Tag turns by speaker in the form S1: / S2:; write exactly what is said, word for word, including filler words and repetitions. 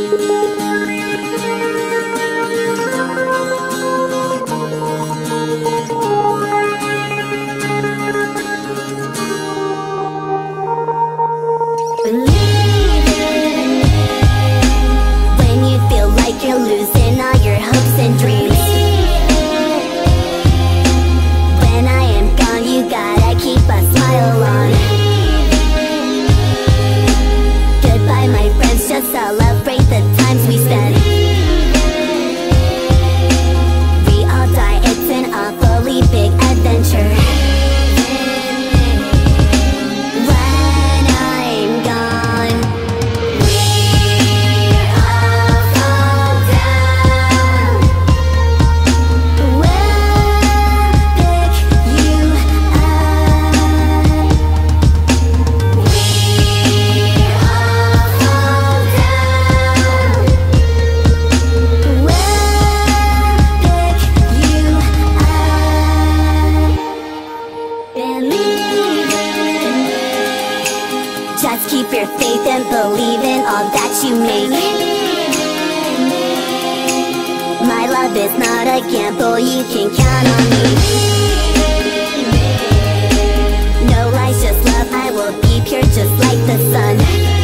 S1: You're losing all your hopes and dreams. When I am gone, you gotta keep a smile on. Goodbye my friends, just celebrate the times we spent. We all die, it's an awfully big adventure. Just keep your faith and believe in all that you make. My love is not a gamble, you can count on me. No lies, just love, I will be pure just like the sun.